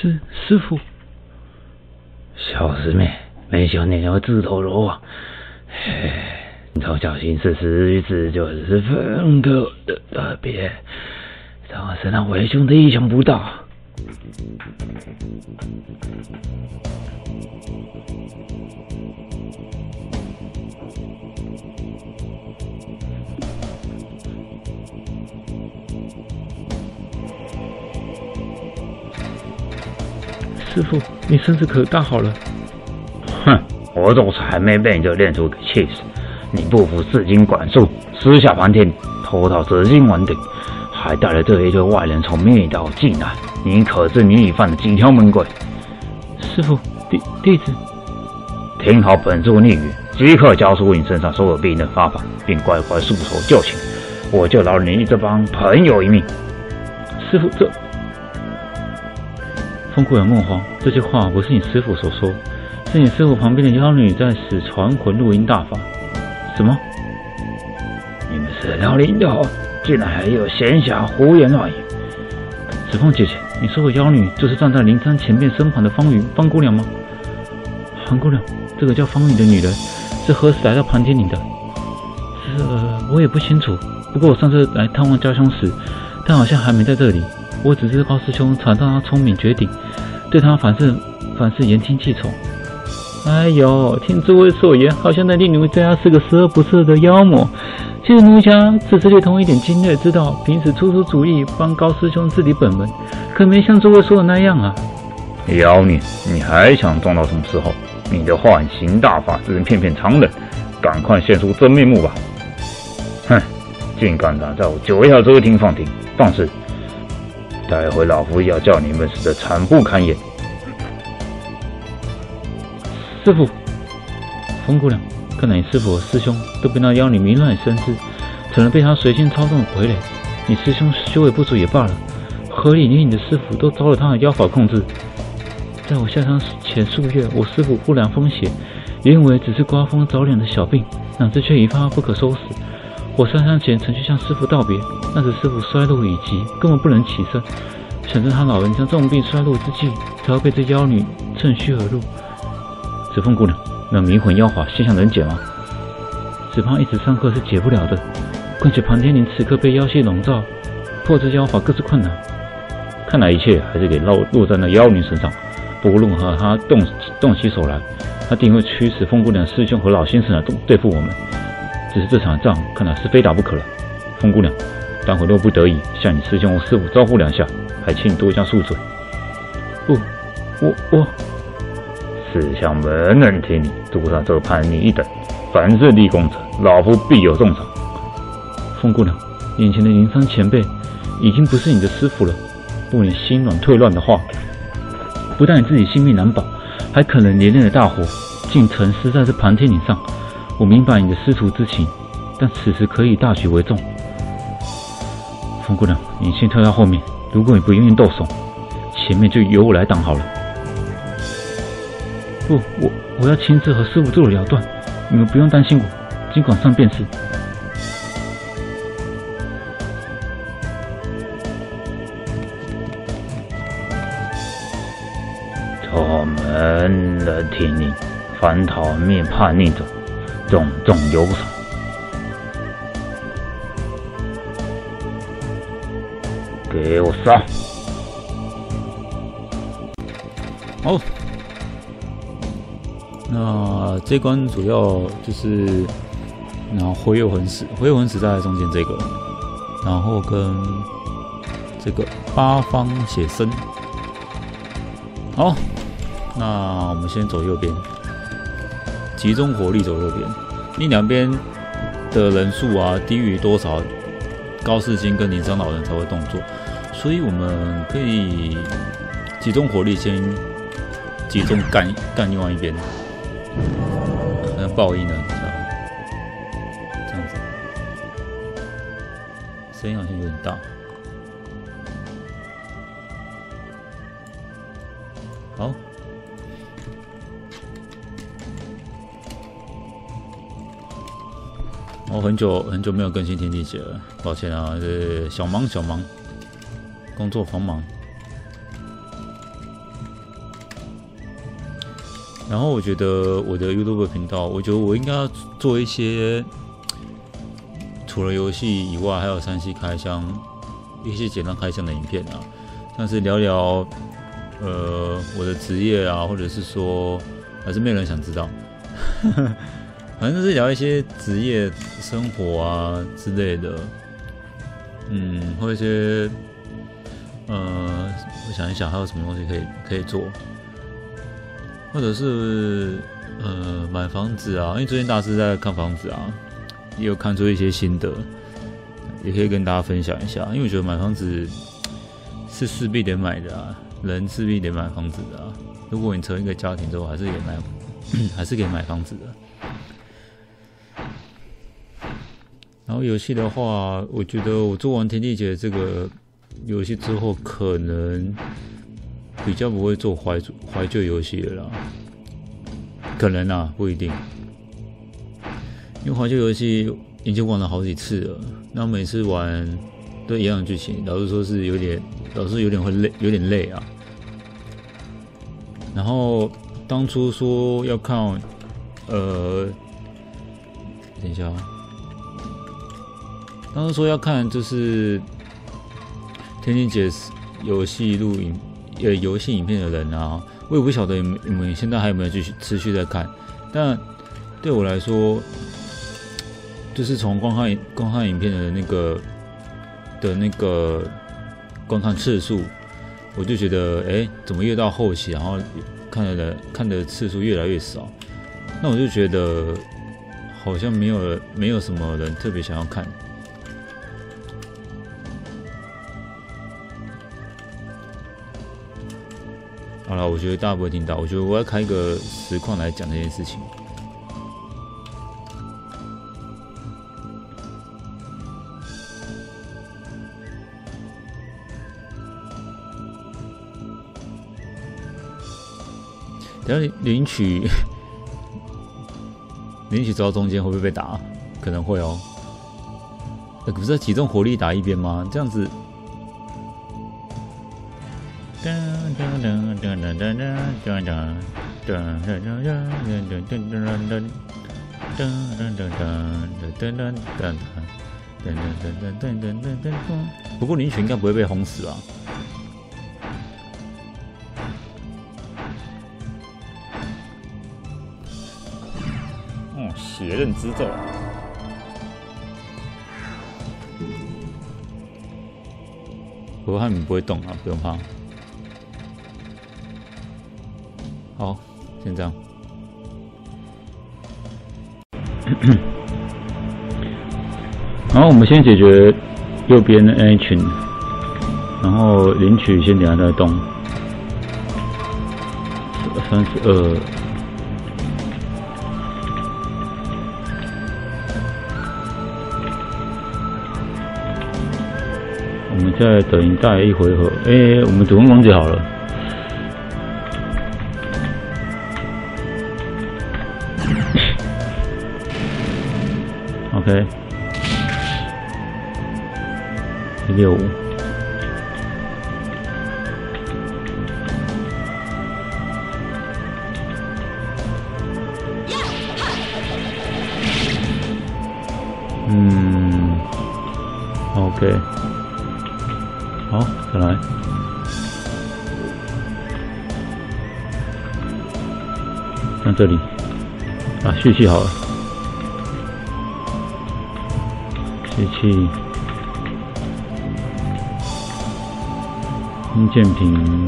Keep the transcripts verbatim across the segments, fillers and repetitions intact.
师师傅， 小师妹，没想你要自投罗网。你从小心思思子就是分个的特别，倒是让为兄的意想不到。 师傅，你身子可大好了。 哼，我总是还没被你这练出给气死。你不服四经管束，私下盘天，偷盗紫金丸顶，还带了这一堆外人从灭道进来，你可是你已犯了几条门规？ 师傅，弟弟子听好本座逆语，即刻交出你身上所有避刃法宝，并乖乖束手就擒，我就饶你这帮朋友一命。 师傅，这风姑娘梦话，这些话不是你师傅所说，是你师傅旁边的妖女在使传魂录音大法。什么？ 你们是辽宁的，竟然还有闲暇胡言乱语！ 子凤姐姐，你说的妖女就是站在灵山前面身旁的方云方姑娘吗？方姑娘，这个叫方云的女人是何时来到盘天岭的？这我也不清楚。不过我上次来探望家乡时，她好像还没在这里。我只知高师兄查到她聪明绝顶，对她凡事凡事言听计从。哎呦，听诸位所言，好像那令奴家是个十恶不赦的妖魔。其实奴家只是略通一点经略之道，平时出出主意，帮高师兄治理本门，可没像诸位说的那样啊。 妖女，你还想装到什么时候？你的幻形大法只能骗骗常人，赶快现出真面目吧！哼，竟敢挡在我九曜这厅放庭，放肆！待会老夫要叫你们死得惨不堪言！ 师傅，风姑娘，看来你师傅和师兄都被那妖女迷乱身世，成了被她随性操纵的傀儡。你师兄修为不足也罢了，何以连你的师傅都遭了他的妖法控制？在我下山前数月，我师傅忽然风邪，原以为只是刮风着凉的小病，哪知却一发不可收拾。我上山前曾去向师傅道别，那时师傅衰落已极，根本不能起身。想着他老人家重病衰落之际，才会被这妖女趁虚而入。子凤姑娘，那迷魂妖法现象能解吗？只怕一时三刻是解不了的。况且盘天岭此刻被妖气笼罩，破这妖法更是困难。看来一切还是得落落在那妖女身上。不过论和她动动起手来，她定会驱使凤姑娘师兄和老先生来对付我们。只是这场仗看来是非打不可了。凤姑娘，待会若不得已向你师兄和师傅招呼两下，还请你多加恕罪。不，我我。 此项没人听你，督上这判你一等，凡是立功者，老夫必有重赏。 凤姑娘，眼前的灵山前辈已经不是你的师傅了，不你心软退乱的话，不但你自己性命难保，还可能连累了大火，竟沉尸在这盘天岭上。我明白你的师徒之情，但此时可以大局为重。凤姑娘，你先退到后面，如果你不愿意动手，前面就由我来挡好了。不，我我要亲自和师傅做了断，你们不用担心我，尽管上便是。 错门人听令，凡讨灭叛逆者，重重有赏。给我杀！ 好。那这关主要就是然后火焰魂石，火焰魂石在中间这个，然后跟这个八方写生。好，那我们先走右边，集中火力走右边。你两边的人数啊低于多少，高士金跟灵山老人才会动作，所以我们可以集中火力先集中干干另外一边。可能爆音了，这样子，声音好像有点大。好，我很久很久没有更新天地节了，抱歉啊，这小忙小忙，工作繁忙。 然后我觉得我的 YouTube 频道，我觉得我应该要做一些除了游戏以外，还有三 C 开箱一些简单开箱的影片啊，像是聊聊呃我的职业啊，或者是说还是没有人想知道，反正就是聊一些职业生活啊之类的，嗯，或一些呃我想一想还有什么东西可以可以做。或者是呃买房子啊，因为最近大师在看房子啊，也有看出一些心得，也可以跟大家分享一下。因为我觉得买房子是势必得买的啊，人势必得买房子的啊。如果你成一个家庭之后，还是得买，还是可以买房子的。然后游戏的话，我觉得我做完天地劫这个游戏之后，可能比较不会做怀怀旧游戏了啦，可能啊，不一定，因为怀旧游戏已经玩了好几次了，那每次玩都一样的剧情，老实说是有点，老实有点会累，有点累啊。然后当初说要看，呃，等一下啊，当初说要看就是天地劫游戏录影。呃，游戏影片的人啊，我也不晓得你们现在还有没有继续持续在看。但对我来说，就是从观看观看影片的那个的那个观看次数，我就觉得，哎、欸，怎么越到后期，然后看的看的次数越来越少，那我就觉得好像没有没有什么人特别想要看。好了，我觉得大家不会听到。我觉得我要开一个实况来讲这件事情。等下领取，领取走到中间会不会被打？可能会哦。欸、不是集中火力打一边吗？这样子。不过林群应该不会被轰死吧？哦，血刃之咒。不过他们不会动啊，不用怕。好，先这样。然后我们先解决右边的 A 群，然后领取先等下再动。三十二。我们再等待一回合。哎、欸，我们主攻王姐好了。OK， 一六五，嗯 ，OK， 好，再来，那这里，啊，蓄气好了。吸气，音键屏，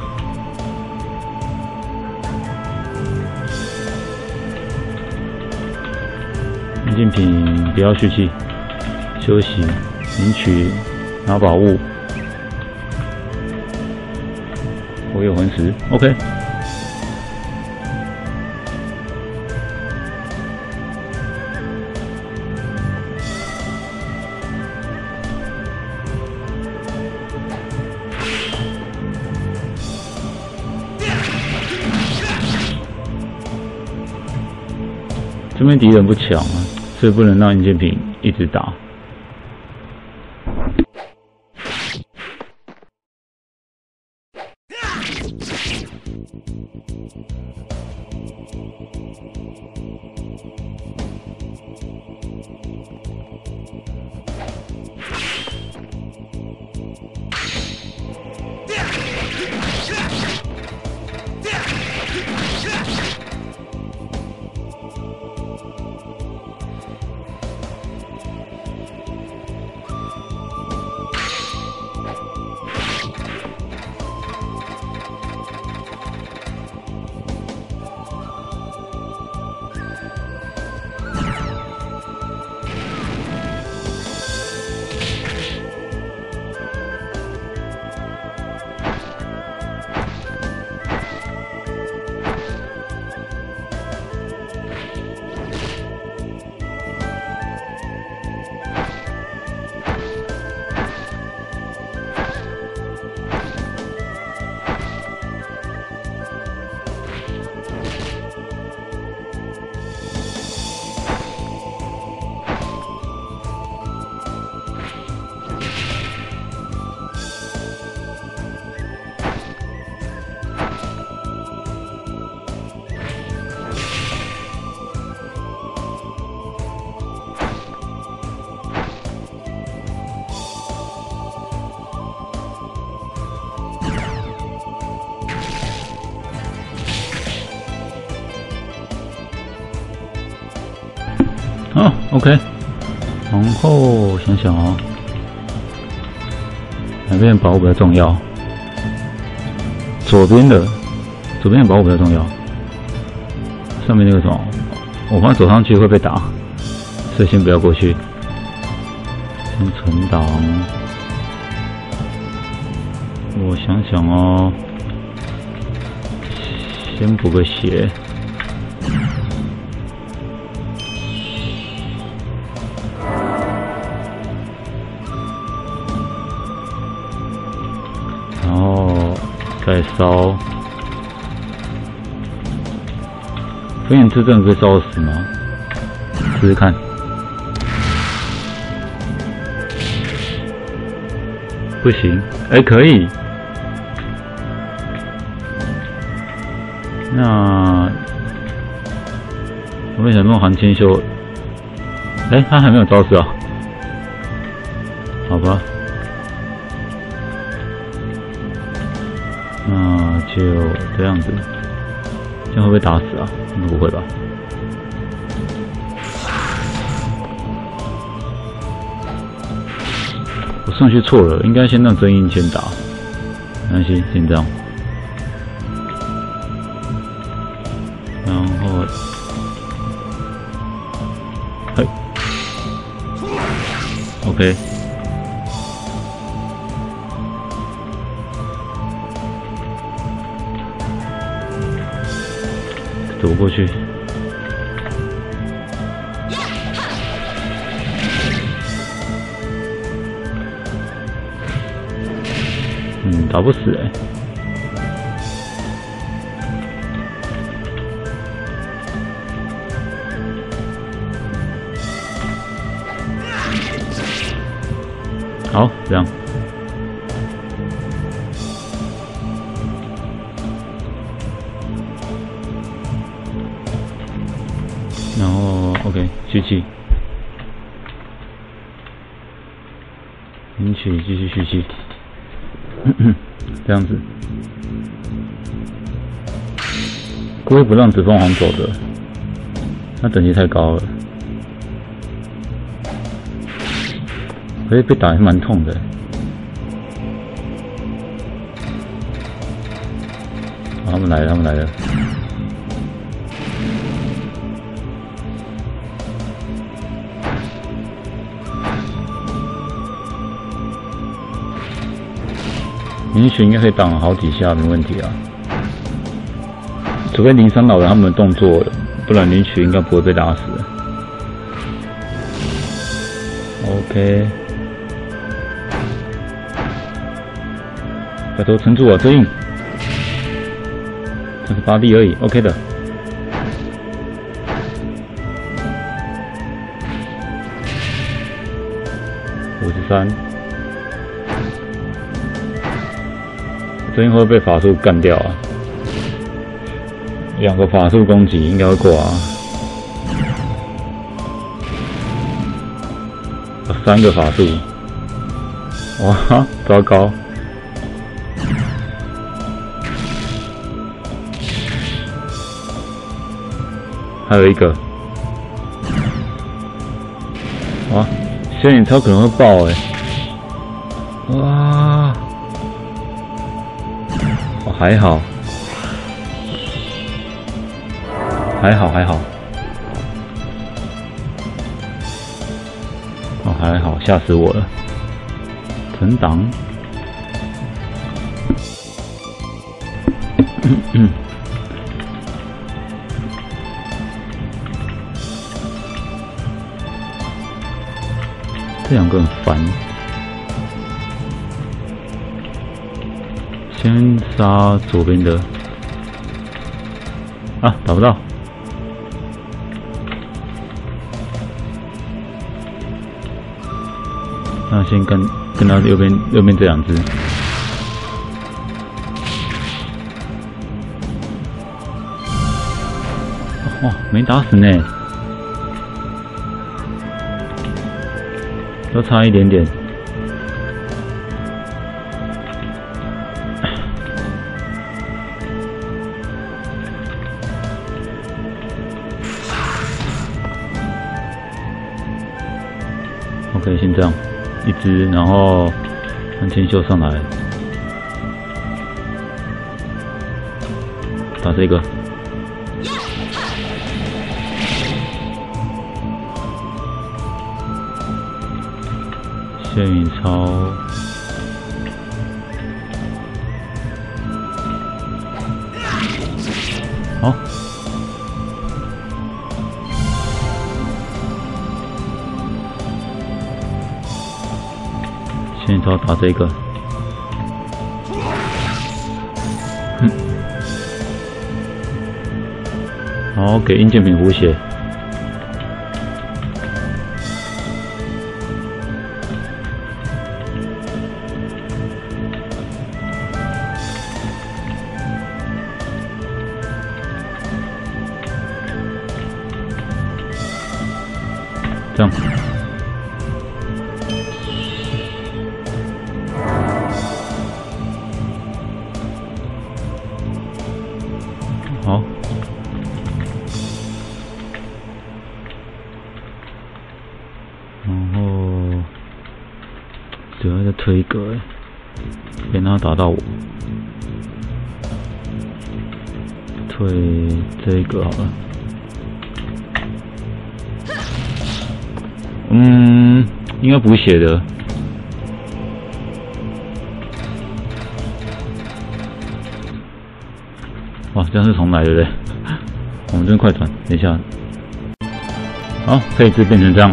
音键屏不要蓄气，休息，领取，拿宝物，我有魂石 ，OK。这边敌人不强啊，所以不能让音键屏一直打。 哦 ，OK， 然后想想哦，哪边保护比较重要？左边的，左边的保护比较重要。上面那个什么，我怕走上去会被打，所以先不要过去。先存档。我想想哦，先补个血。 然后再烧，飞眼之阵可以烧死吗？试试看。不行，哎、欸，可以。那我为什么用寒千秀？哎、欸，他还没有招式啊？好吧。 那就这样子，这样会不会打死啊？应该不会吧？我顺序错了，应该先让真印先打。没关系，先这样。然后，嘿 ，OK。 走过去，嗯，打不死哎、欸。好，这样。 然后 OK 蓄气，领取继续蓄气，这样子。故意不让紫凤凰走的，他等级太高了，可是被打还蛮痛的。好，他们来了，他们来了。 林雪应该可以挡好几下，没问题啊。除非灵山老人他们的动作，不然林雪应该不会被打死。OK， 拜托撑住啊，这硬，三十八滴而已 ，OK 的。五十三。 这应会被法术干掉啊！ 两个法术攻击应该会挂、啊。三个法术，哇，糟糕！还有一个，哇，仙女超可能会爆哎、欸！哇，哦还好，还好还好。 哦，还好，吓死我了！存档，嗯嗯，这两个很烦。先杀左边的，啊，打不到。 那先跟跟到右边右边这两只，哇，没打死呢，都差一点点。OK， 先这样。 一只，然后让千秀上来，打这个，仙羽超，好。 先招打这个，嗯，好，给硬件品补血，这样。 好，然后只要再推一个，别让他打到我。推这个好了。嗯，应该补血的。 哇，这样是重来对不对？我们这边快转，等一下。好，配置变成这样。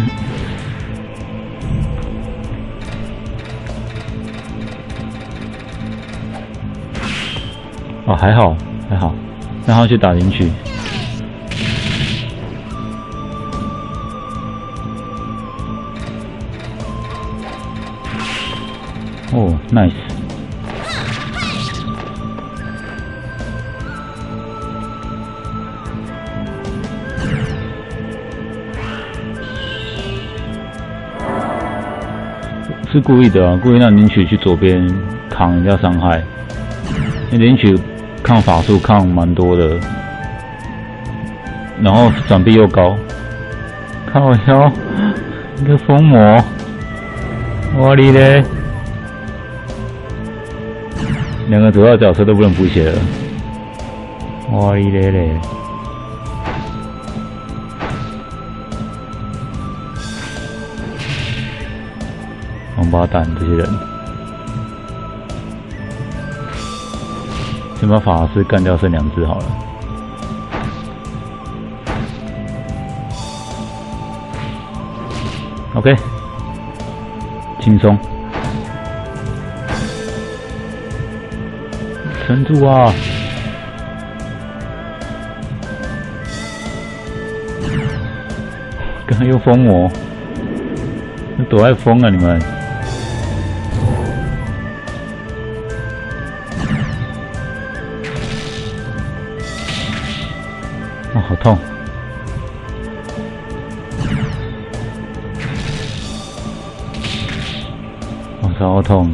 哦，还好，还好，让他去打领取。哦 ，nice。 是故意的啊，故意让领取去左边扛人家伤害。那领取抗法术抗蛮多的，然后转臂又高，靠腰，一个疯魔，我哩嘞！两个主要角色都不能补血了，我哩嘞嘞！ 王八蛋，这些人，先把法师干掉，剩两只好了。OK， 轻松，撑住啊！刚刚又疯魔，多爱疯啊你们！ 好痛！我操，好痛！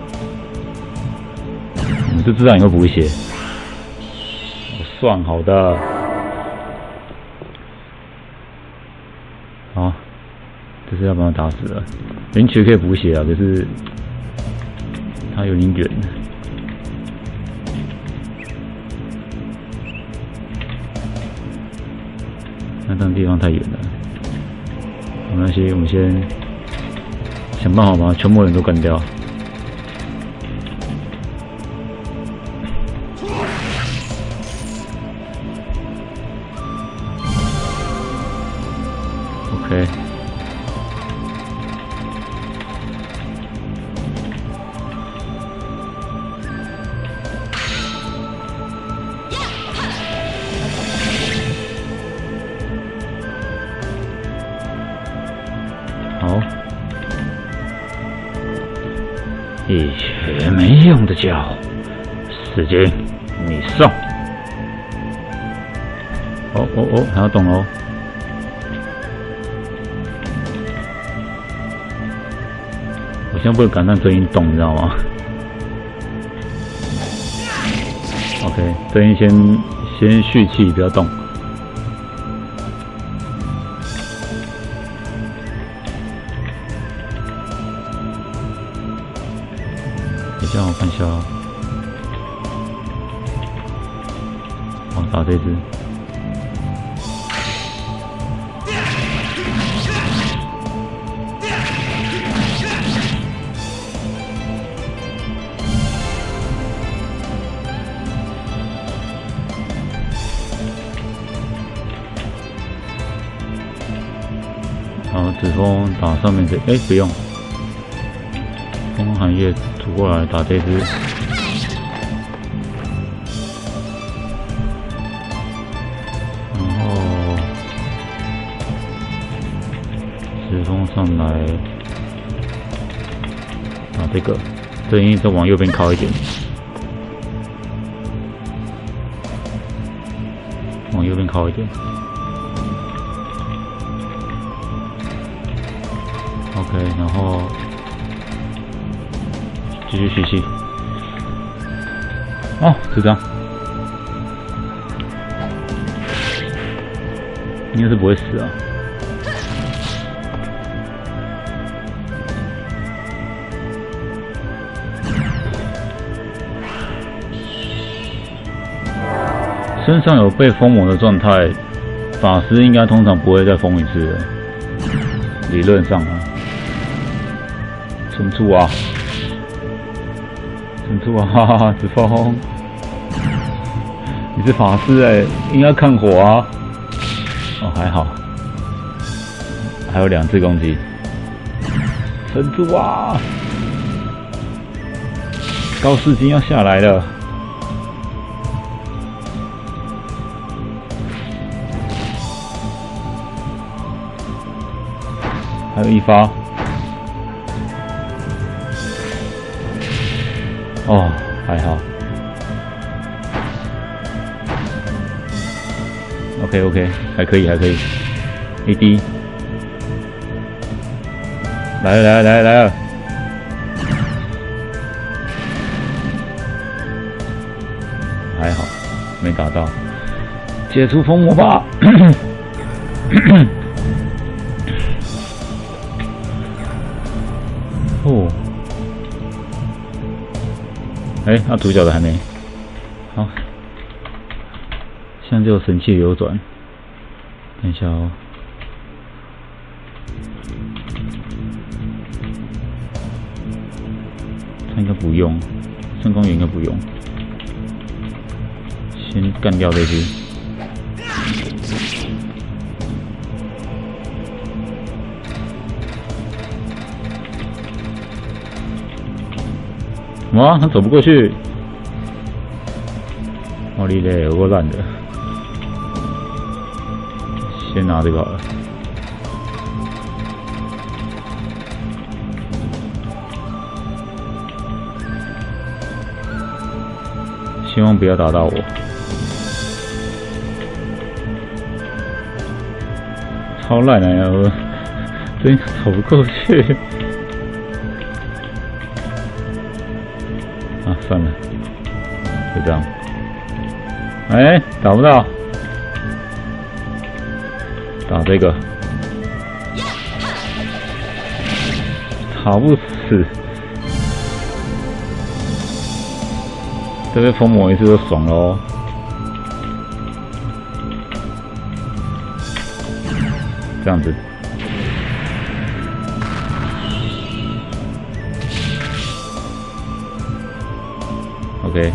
我就知道你会补血。算好的。好，这是要把他打死了。林曲可以补血啊，可是他有点远。那那地方太远了，没关系，我们先想办法把全部人都干掉。OK。好，一群没用的家伙，时间你上。哦哦哦，还要动哦。我现在不能敢让真音动，你知道吗 ？OK， 真音先先蓄气，不要动。等一下，我看一下哦。好，打这只。好，紫风打上面这，哎、欸，不用。风寒叶吐过来打这只，然后紫风上来打这个，这应该再往右边靠一点，往右边靠一点。OK， 然后继续蓄气。哦，是这样，应该是不会死啊。身上有被封魔的状态，法师应该通常不会再封一次的，理论上啊。存住啊！存住啊！哈哈哈！子枫，你是法师哎、欸，应该看火啊！哦，还好，还有两次攻击，存住啊！高士金要下来了，还有一发。哦，还好。OK OK， 还可以还可以。A D， 来了来了来了来了，还好没打到，解除封魔吧。哦。哎、欸，那、啊、主角的还没好，现在只有神器流转。等一下哦，他应该不用，圣光源应该不用，先干掉这只。哇，他走不过去！奥利嘞，有够烂的。先拿这个好了。希望不要打到我。 超烂的呀！我真走不过去。啊，算了，就这样。哎，打不到，打这个，打不死。这被封魔一次就爽了哦。这样子。OK，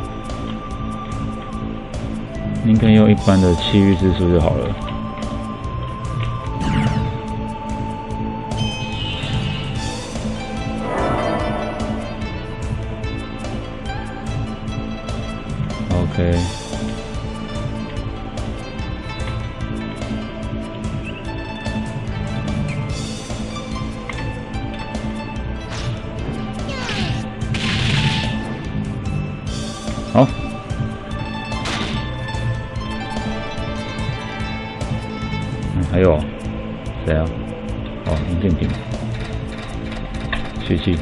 应该用一般的气域之术就好了。OK， 好。嗯，还有谁啊？哦，林建平，血气。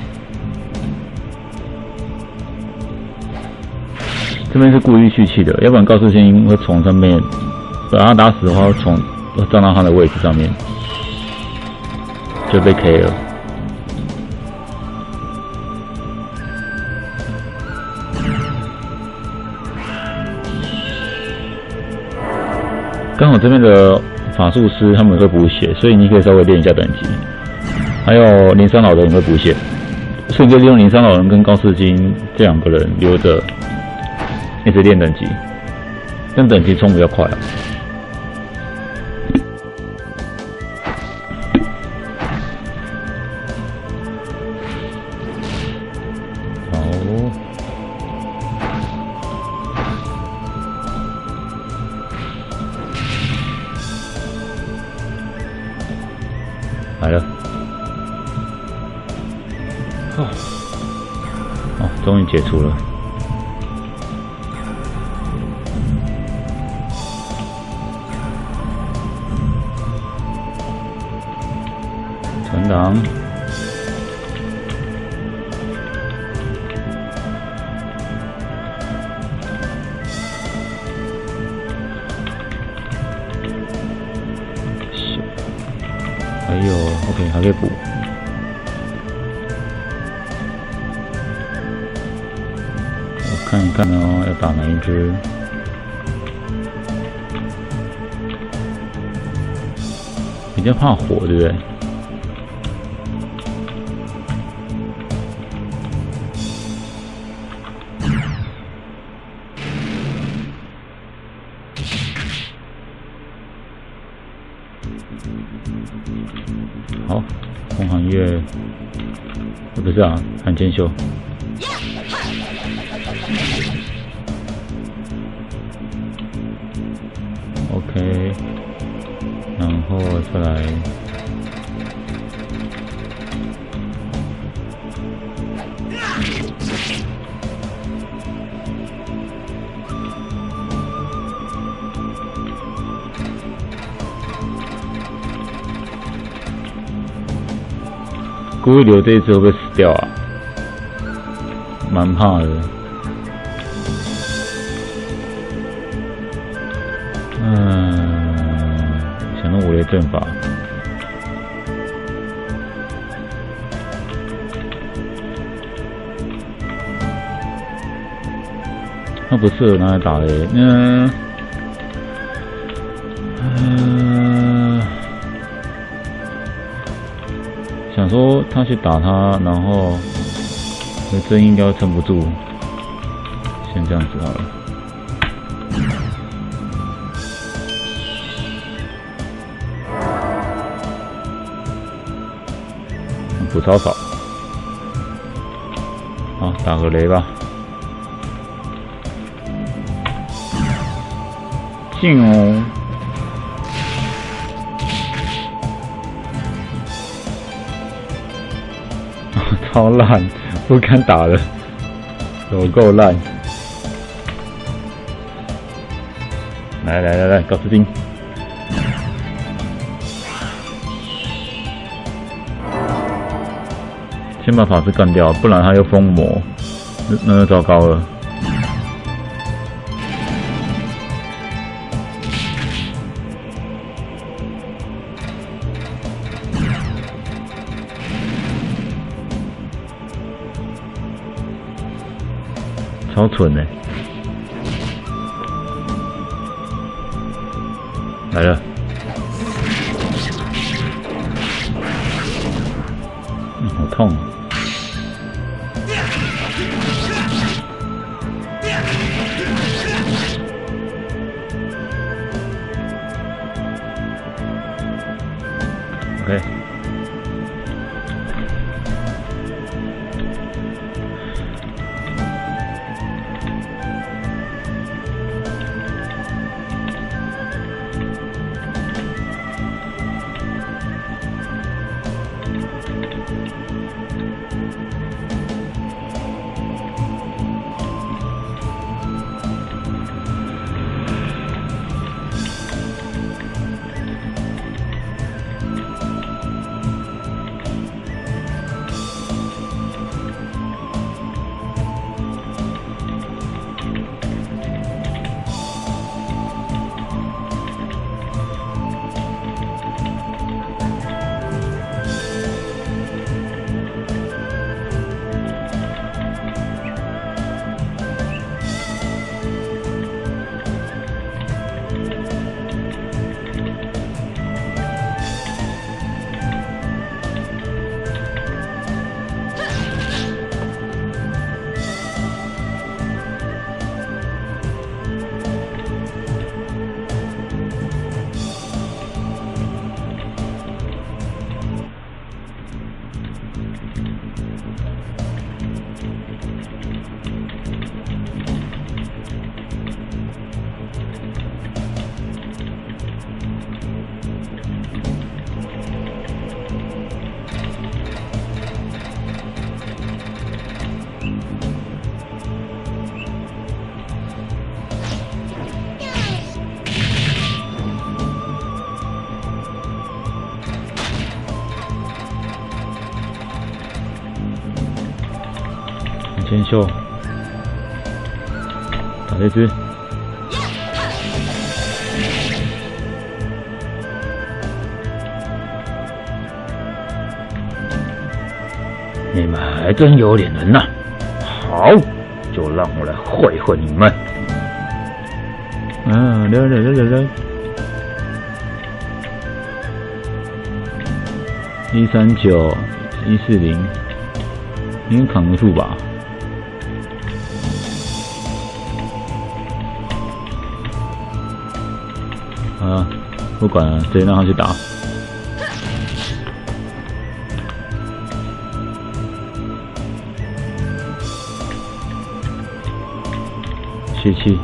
这边是故意蓄气的，要不然高速星会从上面把他打死的话，会从会撞到他的位置上面，就被 K 了。刚好这边的法术师他们会补血，所以你可以稍微练一下等级。还有灵山老人会补血，所以你可以利用灵山老人跟高斯金这两个人留着。一直练等级，但等级冲比较快啊。好，来了。哦，哦，终于解除了。存档，还有 OK 还可以补。我看一看哦，要打哪一只？比较怕火，对不对？好，红寒月，呃，不是啊，寒剑秀。OK， 然后再来。故意留这一只会不会死掉啊？蛮怕的。嗯，想弄五雷阵法。它不适合拿来打雷。嗯，嗯。想说他去打他，然后这真应该撑不住，先这样子好了。补超少，好，打个雷吧。进哦。超烂，不敢打了，有够烂！来来来来，高斯丁， 先把法师干掉，不然他又封魔，那那就糟糕了。超蠢的，来了。 好痛啊！OK， 先秀，打这只。 你们还真有点能耐，好，就让我来会会你们。 啊，来来来来来，一三九一四零，应该扛得住吧？啊，不管了，直接让他去打。七七，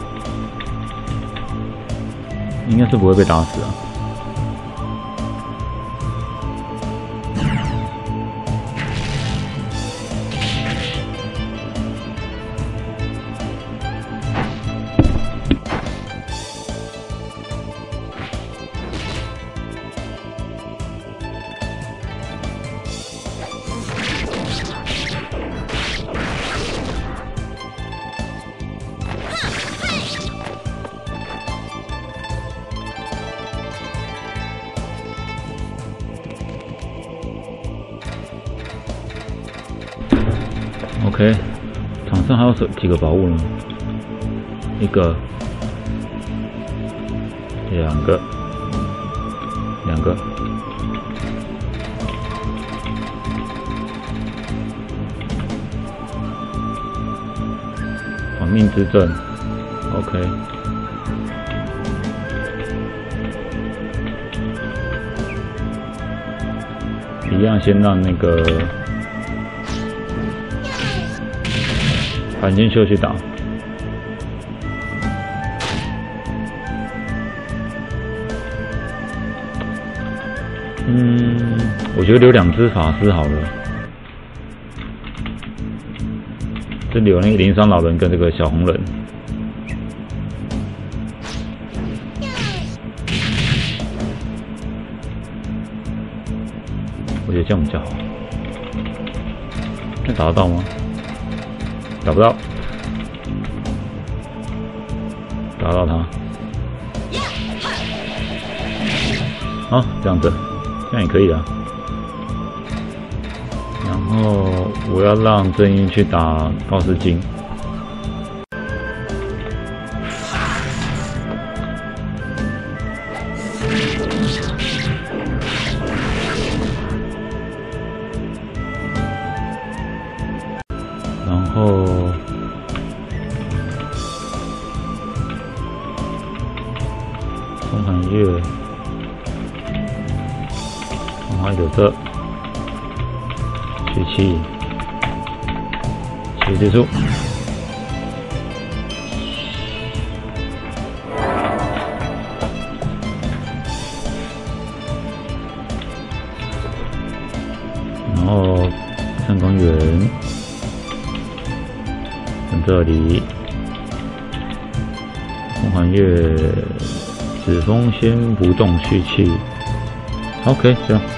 应该是不会被打死啊。OK， 场上还有几个宝物呢？一个、两个、两个。亡命之阵 ，OK。一样，先让那个。反间秀去打，嗯，我觉得留两只法师好了，这里有那个灵山老人跟这个小红人，我觉得这样比较好。 那打得到吗？打不到，打到他。好，这样子，这样也可以啊。然后我要让正义去打高斯金。然后风寒月，风寒有这血气，血结束。然后上公园。这里，风寒月，紫风先不动蓄气 ，OK， 这样。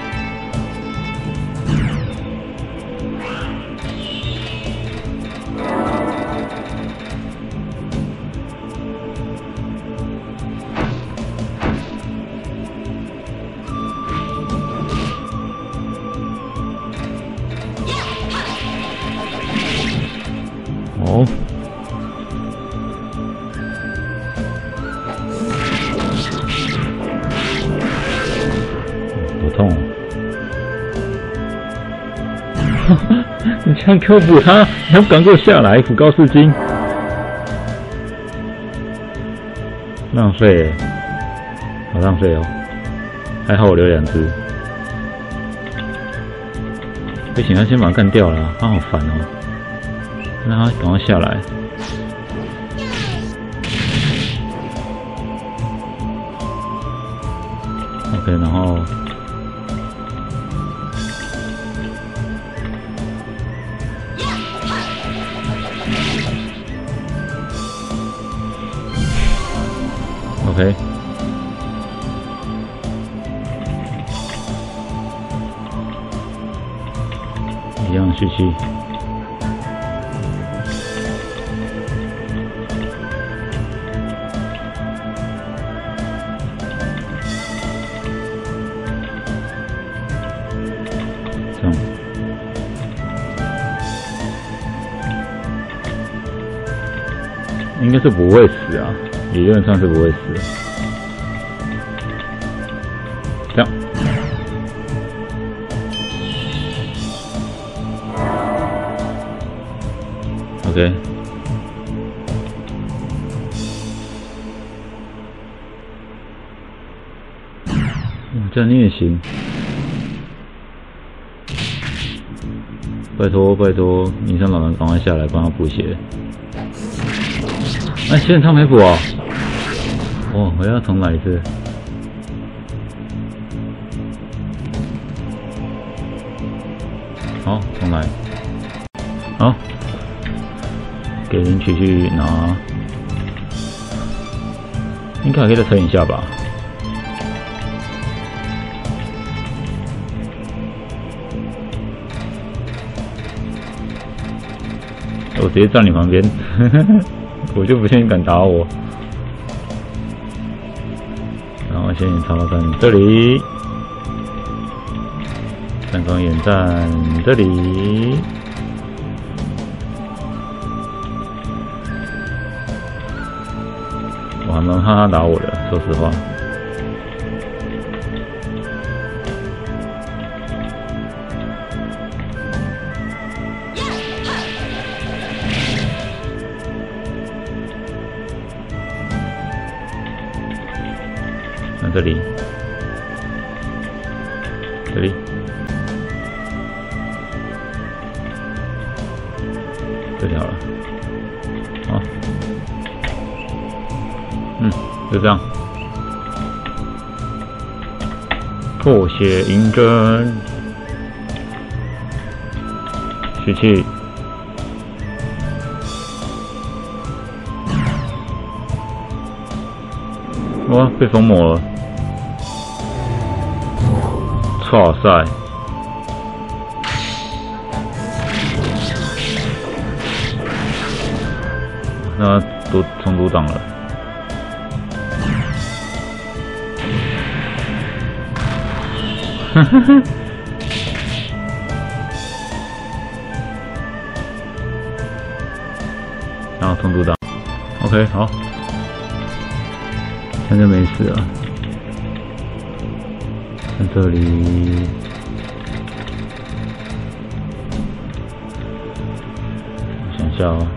哦，好痛哦！你这样给我补他，你还不赶快下来补高斯金，浪费，好浪费哦！还好我留两只，不行，他先把他干掉了，他好烦哦。让他赶快下来。OK， 然后OK， 一样蓄气。应该是不会死啊，理论上是不会死。这样 ，OK， 嗯，这样你也行。拜托拜托，你让老人赶快下来帮他补血。哎，血很长没补哦！哦，我要重来一次。好，重来。好，给领取去拿，应该还可以再撑一下吧。我直接站你旁边。我就不信你敢打我，然后先超站这里，三光眼站这里，我还蛮怕他打我的，说实话。这里，这里，这里好了，好，嗯，就这样，扩血银针，蓄气。哇，被封魔了！哇塞！ 那都重阻挡了。哈哈哈。然后重阻挡 ，OK， 好，现在没事了。在这里。 想一下哦，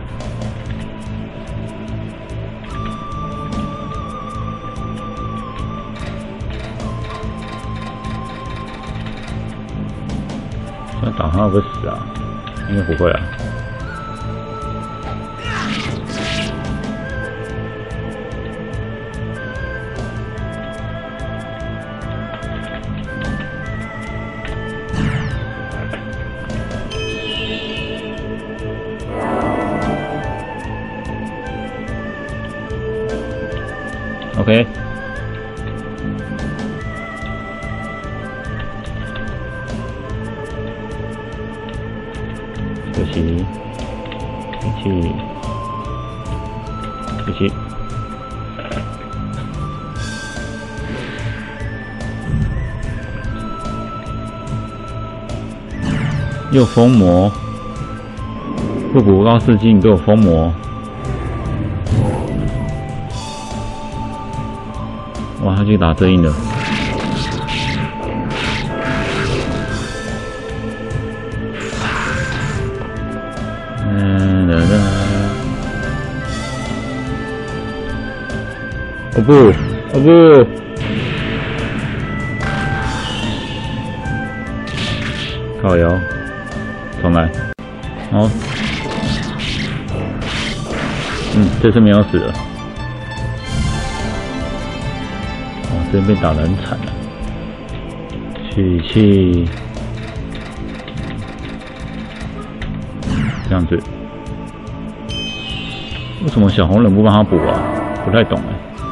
现在打他会不会死啊？应该不会啊。OK， 休息，休息，休息。又封魔，不补高士机，你给我封魔。 哇，他去打正印了。嗯，哒哒。哦不，哦不。靠腰，重来。好。嗯，这次没有死了。 这边被打得很惨了，取气，这样子，为什么小红人不帮他补啊？不太懂哎，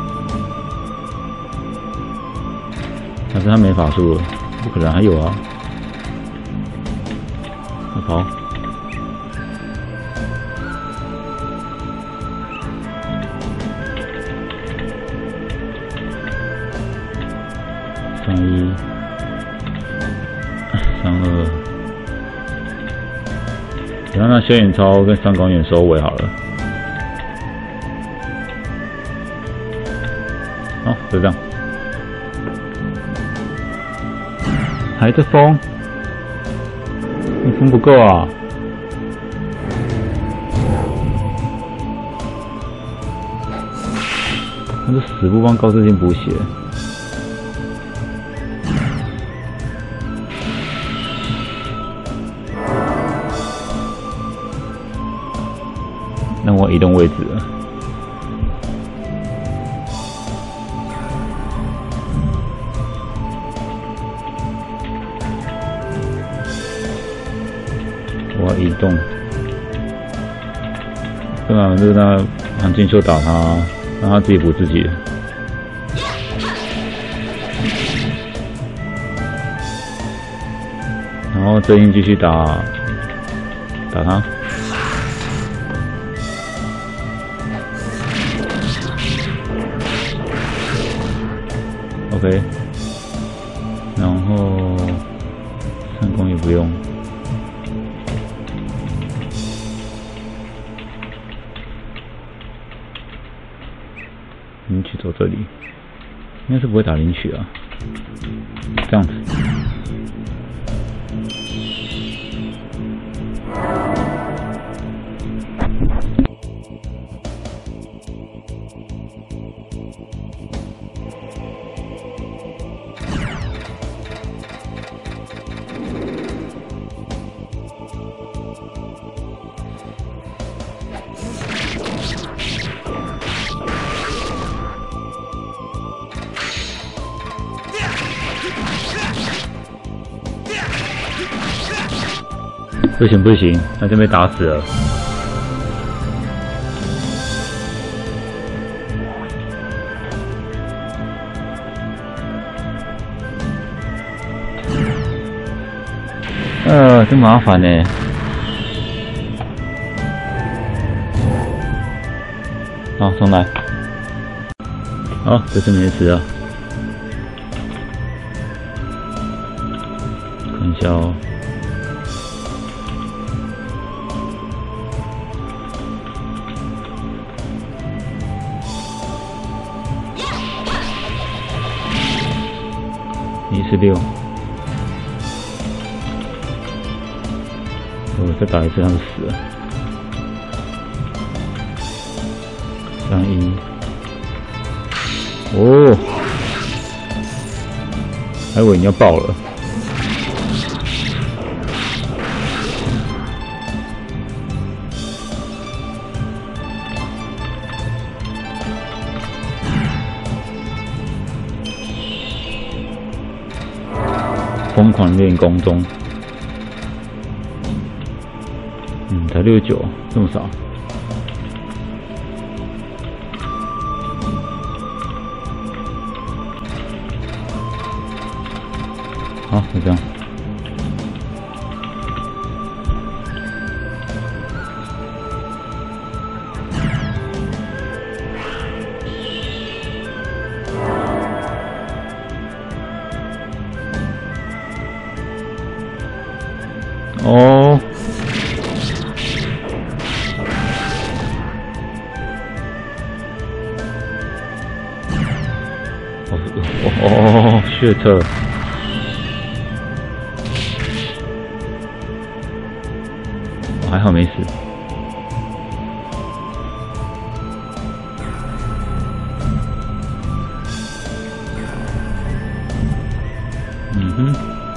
还是他没法术了？不可能还有啊，快跑！三一，三二，然后那轩辕超跟上官远收尾好了。好，就这样。还在封，你封不够啊！他是死不帮高志金补血。 让我移动位置了。我要移动，对吧？就让韩金秀打他，让他自己补自己。然后真英继续打，打他。 OK， 然后三攻也不用，领取走这里，应该是不会打领取啊，这样子。不行不行，他就被打死了。呃，真麻烦呢。 好，重来。好，这次没死啊。看一下哦。一十六。我再打一次，他就死了。三一。哦，还以为你要爆了。疯狂练功中。嗯，才六十九，这么少。好，就这样。哦。哦哦，血特。还好没死。嗯哼。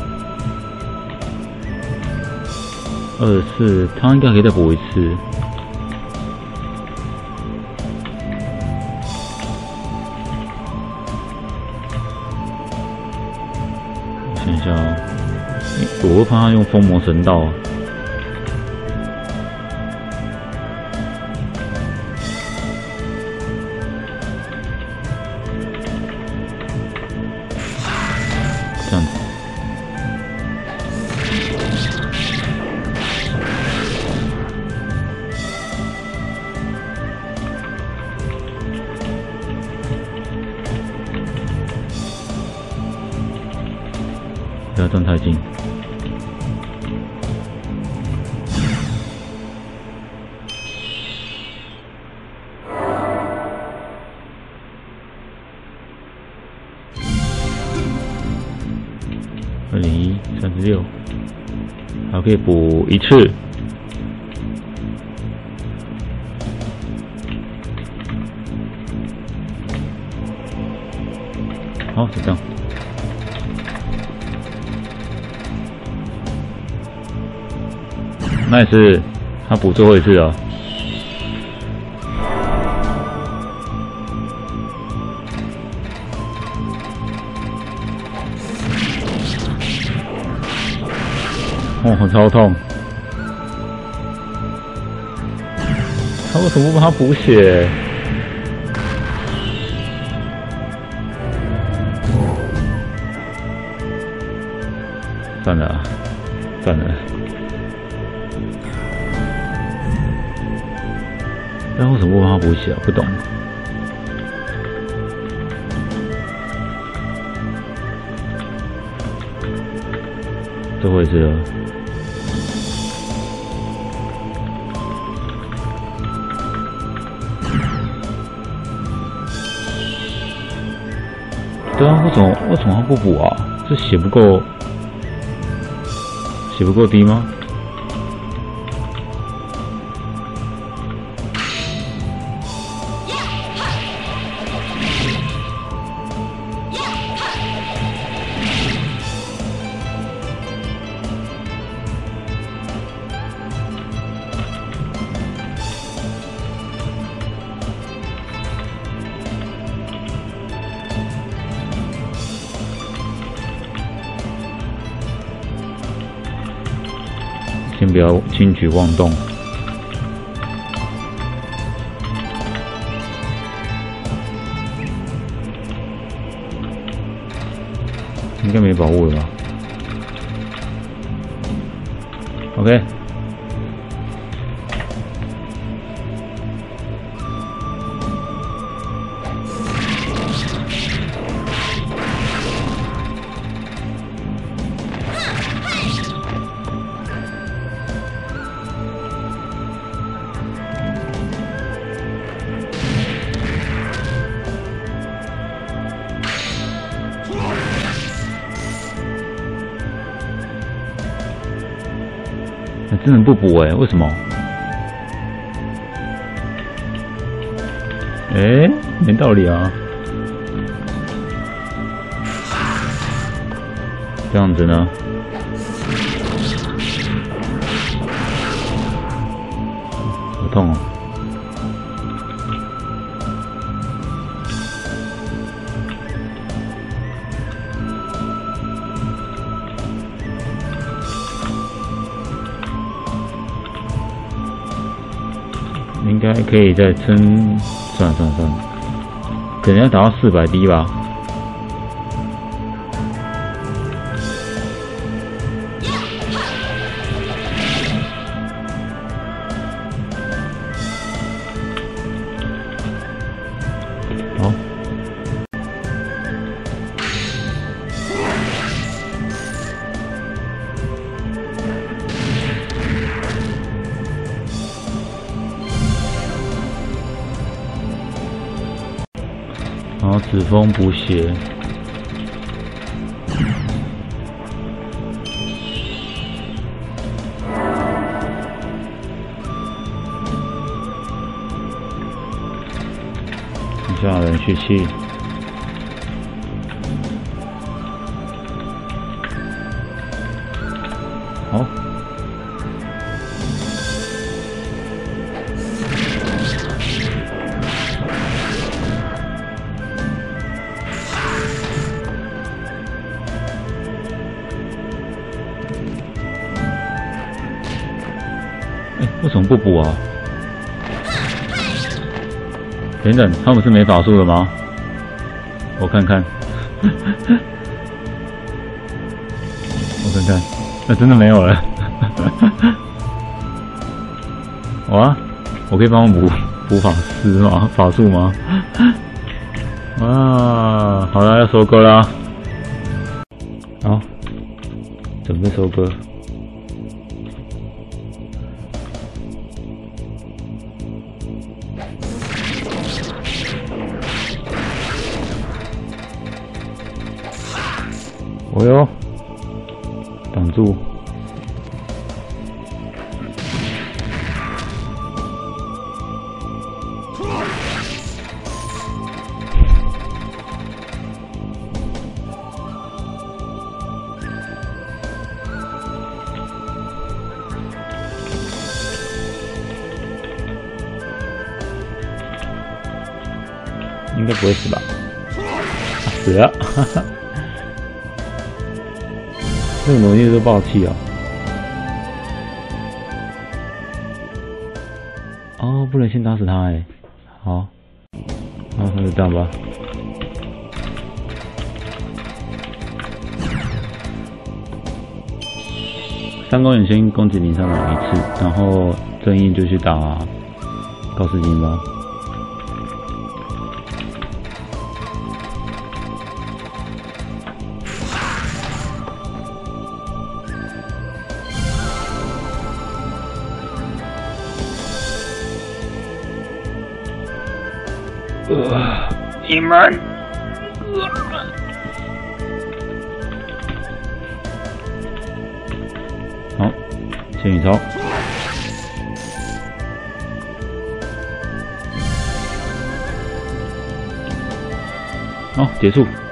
二十四，他应该可以再补一次。我想一下哦，我会怕他用疯魔神道啊。这样子。不要站太近。二零一三十六，还可以补一次。好，就这样。那也是，他补最后一次啊。哦，超痛！他为什么不帮他补血？算了，算了。但为什么不帮他补血啊？不懂。最后一次了。对啊，为什么为什么他不补啊？是血不够，血不够低吗？先不要轻举妄动。应该没保护了吧 ？OK。 欸、真的不补哎、欸，为什么？哎、欸，没道理啊。这样子呢？好痛哦！应该可以再撑，算了算了算了，可能要达到四百滴吧。好，然后止风补血，剩下人血气。好。哎，为什么不补啊？等等，他们是没法术的吗？我看看，我看看，那、欸、真的没有了。哇，我可以帮我补补法师吗？法术吗？哇，好了，要收割啦。好，准备收割。哦哟，挡住！应该不会死吧？啊、死了！哈哈。这个魔力都爆气啊！哦，不能先打死他哎。好，那那就这样吧。三公眼先攻击林三郎一次，然后正义就去打高斯金吧。呃，你们，好，仙女操，好，结束。